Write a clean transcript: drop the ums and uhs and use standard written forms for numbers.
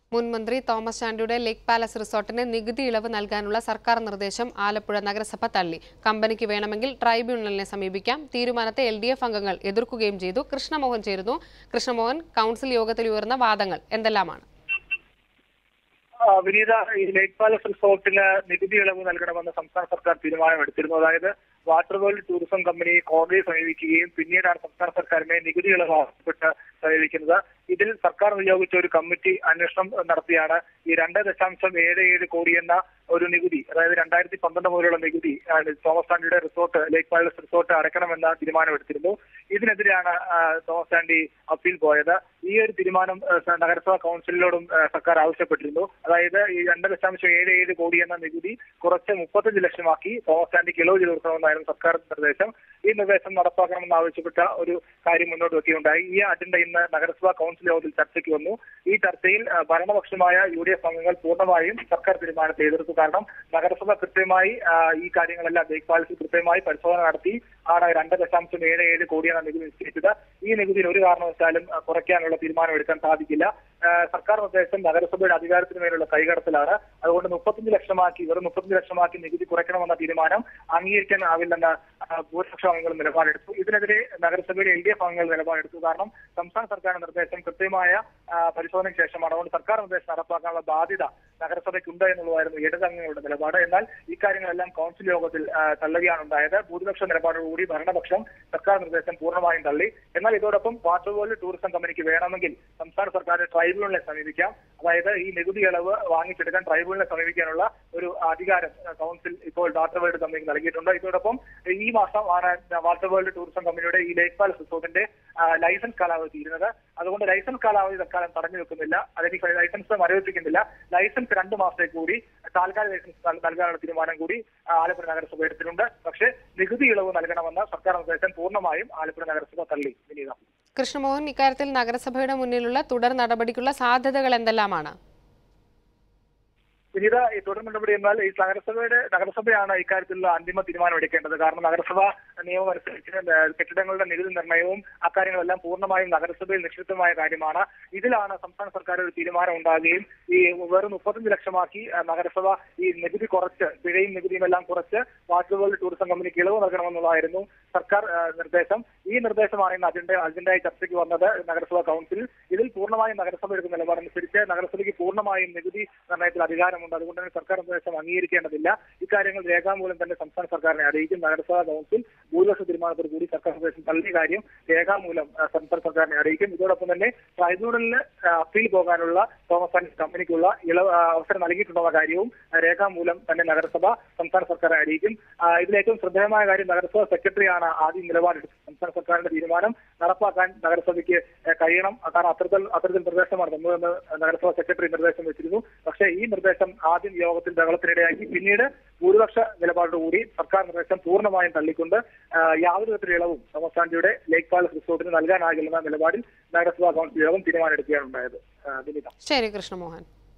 മുൻ മന്ത്രി തോമസ് ചാണ്ടിയുടെ ലേക്ക് പാലസ് റിസോർട്ടിന് നികുതി ഇളവ് നൽകാനുള്ള സർക്കാർ നിർദ്ദേശം ആലപ്പുഴ നഗരസഭ തള്ളി. കമ്പനിക്ക് വേണമെങ്കിൽ ട്രൈബ്യൂണലിനെ സമീപിക്കാം. തീരുമാനത്തെ LDF അംഗങ്ങൾ എതിർക്കുകയും ചെയ്തു. കൃഷ്ണമോഹൻ ചേരുന്നു. കൃഷ്ണമോഹൻ, കൗൺസിൽ യോഗത്തിൽ ഉയർന്ന വാദങ്ങൾ എന്തെല്ലാമാണ്? വിനീത, ഈ ലേക്ക് പാലസ് റിസോർട്ടിന് നികുതി ഇളവ് നൽകണമെന്ന് സംസ്ഥാന സർക്കാർ തീരുമാനമെടുത്തിരുന്നു. അതായത് വാട്ടർ വേൾഡ് ടൂറിസം കമ്പനി കോടതിയെ സമീപിക്കുകയും പിന്നീടാണ് സംസ്ഥാന സർക്കാരിനെ നികുതി ഇളവ് ആവശ്യപ്പെട്ട് സമീപിക്കുന്നത്. ഇതിൽ സർക്കാർ നിയോഗിച്ച ഒരു കമ്മിറ്റി അന്വേഷണം നടത്തിയാണ് ഈ 2.77 കോടി എന്ന ഒരു നികുതി, അതായത് 2012 മുതലുള്ള നികുതി തോമസ് ചാണ്ടിയുടെ റിസോർട്ട് ലേക്ക് പാലസ് റിസോർട്ട് അടയ്ക്കണമെന്ന തീരുമാനമെടുത്തിരുന്നു. ഇതിനെതിരെയാണ് തോമസ് ചാണ്ടി അപ്പീൽ പോയത്. ഈ ഒരു തീരുമാനം നഗരസഭാ കൗൺസിലിനോടും സർക്കാർ ആവശ്യപ്പെട്ടിരുന്നു. അതായത് ഈ 2.77 കോടി എന്ന നികുതി കുറച്ച് 35 ലക്ഷമാക്കി തോമസ് ചാണ്ടിക്ക് ഇളവ് ചെയ്ത് കൊടുക്കണമെന്നായിരുന്നു സർക്കാർ നിർദ്ദേശം. ഈ നിർദ്ദേശം നടപ്പാക്കണമെന്ന് ആവശ്യപ്പെട്ട ഒരു കാര്യം മുന്നോട്ട് വെക്കുകയുണ്ടായി. ഈ അജണ്ട ഇന്ന് നഗരസഭാ കൗൺസിൽ യോഗത്തിൽ ചർച്ചയ്ക്ക് വന്നു. ഈ ചർച്ചയിൽ ഭരണപക്ഷമായ UDF അംഗങ്ങൾ പൂർണ്ണമായും സർക്കാർ തീരുമാനത്തെ എതിർത്തു. കാരണം നഗരസഭ കൃത്യമായി ഈ കാര്യങ്ങളെല്ലാം ലേക്ക് പാലസിൽ കൃത്യമായി പരിശോധന നടത്തി ആണ് 2.77 കോടി എന്ന നികുതി നിശ്ചയിച്ചത്. ഈ നികുതിയിൽ ഒരു കാരണവശാലും കുറയ്ക്കാനുള്ള തീരുമാനമെടുക്കാൻ സാധിക്കില്ല. സർക്കാർ നിർദ്ദേശം നഗരസഭയുടെ അധികാരത്തിന് മേലുള്ള കൈകടത്തലാണ്. അതുകൊണ്ട് 35 ലക്ഷമാക്കി നികുതി കുറയ്ക്കണമെന്ന തീരുമാനം അംഗീകരിക്കാനാവില്ലെന്ന് ഭൂരിപക്ഷം അംഗങ്ങൾ നിലപാടെടുത്തു. ഇതിനെതിരെ നഗരസഭയുടെ LDF അംഗങ്ങൾ നിലപാടെടുത്തു. കാരണം സംസ്ഥാന സർക്കാരിന്റെ നിർദ്ദേശം കൃത്യമായ പരിശോധനയ്ക്ക് ശേഷമാണ്. അതുകൊണ്ട് സർക്കാർ നിർദ്ദേശം നടപ്പാക്കാനുള്ള ബാധ്യത നഗരസഭയ്ക്കുണ്ട് എന്നുള്ളതായിരുന്നു ഇടതംഗങ്ങളുടെ നിലപാട്. എന്നാൽ ഇക്കാര്യങ്ങളെല്ലാം കൗൺസിൽ യോഗത്തിൽ തള്ളുകയാണ് ഉണ്ടായത്. ഭൂരിപക്ഷ നിലപാടോടുകൂടി ഭരണപക്ഷം സർക്കാർ നിർദ്ദേശം പൂർണ്ണമായും തള്ളി. എന്നാൽ ഇതോടൊപ്പം വാട്ടർ വേൾഡ് ടൂറിസം കമ്പനിക്ക് വേണമെങ്കിൽ സംസ്ഥാന സർക്കാരിന്റെ ട്രൈബ്യൂണലിനെ സമീപിക്കാം. അതായത് ഈ നികുതി ഇളവ് വാങ്ങിച്ചെടുക്കാൻ ട്രൈബ്യൂണലിനെ സമീപിക്കാനുള്ള ഒരു അധികാരം കൗൺസിൽ ഇപ്പോൾ വാട്ടർ വേൾഡ് കമ്പനിക്ക് നൽകിയിട്ടുണ്ട്. ഇതോടൊപ്പം ഈ മാസം ആണ് വാട്ടർ വേൾഡ് ടൂറിസം കമ്പനിയുടെ ഈ ലേക്ക് പാലസ് റിസോർട്ടിന്റെ ലൈസൻസ് കാലാവധി തീരുന്നത്. അതുകൊണ്ട് ലൈസൻസ് കാലാവധി തൽക്കാലം തടഞ്ഞു വെക്കുന്നില്ല, അല്ലെങ്കിൽ ലൈസൻസ് മരവിപ്പിക്കുന്നില്ല. ലൈസൻസ് 2 മാസത്തേക്ക് കൂടി താൽക്കാലിക ലൈസൻസ് നൽകാനുള്ള തീരുമാനം കൂടി ആലപ്പുഴ നഗരസഭ എടുത്തിട്ടുണ്ട്. പക്ഷേ നികുതി ഇളവ് നൽകണമെന്ന സർക്കാർ നിർദ്ദേശം പൂർണ്ണമായും ആലപ്പുഴ നഗരസഭ തള്ളി. വിനീത, കൃഷ്ണമോഹൻ, ഇക്കാര്യത്തിൽ നഗരസഭയുടെ മുന്നിലുള്ള തുടർ നടപടിക്കുള്ള സാധ്യതകൾ എന്തെല്ലാമാണ്? വിനീത, ഈ തുടർ നടപടി എന്നാൽ ഈ നഗരസഭയാണ് ഇക്കാര്യത്തിലുള്ള അന്തിമ തീരുമാനം എടുക്കേണ്ടത്. കാരണം നഗരസഭ നിയമം അനുസരിച്ച് കെട്ടിടങ്ങളുടെ നികുതി നിർണ്ണയവും അക്കാര്യങ്ങളെല്ലാം പൂർണ്ണമായും നഗരസഭയിൽ നിക്ഷിപ്തമായ കാര്യമാണ്. ഇതിലാണ് സംസ്ഥാന സർക്കാർ ഒരു തീരുമാനം ഉണ്ടാകുകയും ഈ വെറും 35 ലക്ഷമാക്കി നഗരസഭ ഈ നികുതി കുറച്ച്, പിഴയും നികുതിയും എല്ലാം കുറച്ച് വാട്ടർ വേൾഡ് ടൂറിസം കമ്പനിക്ക് ഇളവ് നൽകണമെന്നുള്ളതായിരുന്നു സർക്കാർ നിർദ്ദേശം. ഈ നിർദ്ദേശമാണ് ഇന്ന് അജണ്ടയായി ചർച്ചയ്ക്ക് വന്നത് നഗരസഭാ കൗൺസിലിൽ. ഇതിൽ പൂർണ്ണമായും നഗരസഭ എടുക്കുന്ന നിലപാടനുസരിച്ച് നഗരസഭയ്ക്ക് പൂർണ്ണമായും നികുതി നിർണ്ണയത്തിൽ അധികാരമുണ്ട്. അതുകൊണ്ട് തന്നെ സർക്കാർ നിർദ്ദേശം അംഗീകരിക്കേണ്ടതില്ല. ഇക്കാര്യങ്ങൾ രേഖാമൂലം തന്നെ സംസ്ഥാന സർക്കാരിനെ അറിയിക്കും. നഗരസഭാ കൗൺസിൽ ഭൂരിപക്ഷ തീരുമാനത്തോടു കൂടി സർക്കാർ നിർദ്ദേശം തള്ളിയ കാര്യം രേഖാമൂലം സംസ്ഥാന സർക്കാരിനെ അറിയിക്കും. ഇതോടൊപ്പം തന്നെ ട്രൈബ്യൂണലിന് അപ്പീൽ പോകാനുള്ള തോമസ് ചാണ്ടി കമ്പനിക്കുള്ള അവസരം നൽകിയിട്ടുള്ള കാര്യവും രേഖാമൂലം തന്നെ നഗരസഭ സംസ്ഥാന സർക്കാരിനെ അറിയിക്കും. ഇതിലേറ്റവും ശ്രദ്ധേയമായ കാര്യം നഗരസഭാ സെക്രട്ടറിയാണ് ആദ്യം നിലപാടെടുത്തത്. സംസ്ഥാന സർക്കാരിന്റെ തീരുമാനം നടപ്പാക്കാൻ നഗരസഭയ്ക്ക് കഴിയണം. കാരണം അത്തരത്തിൽ നിർദ്ദേശമാണ് തന്നതെന്ന് നഗരസഭാ സെക്രട്ടറി നിർദ്ദേശം വെച്ചിരുന്നു. പക്ഷേ ഈ നിർദ്ദേശം ആദ്യം യോഗത്തിൽ ബഹളത്തിനിടയാക്കി. പിന്നീട് ഭൂരിപക്ഷ നിലപാടോടുകൂടി സർക്കാർ നിർദ്ദേശം പൂർണ്ണമായും തള്ളിക്കൊണ്ട് യാതൊരു തരത്തിലുള്ള ഇളവും തോമസ് ചാണ്ടിയുടെ ലേക്ക് പാലസ് റിസോർട്ടിന് നൽകാനാകില്ലെന്ന നിലപാടിൽ നഗരസഭാ കൗൺസിൽ യോഗം തീരുമാനമെടുക്കുകയാണ് ഉണ്ടായത്. ശരി കൃഷ്ണമോഹൻ.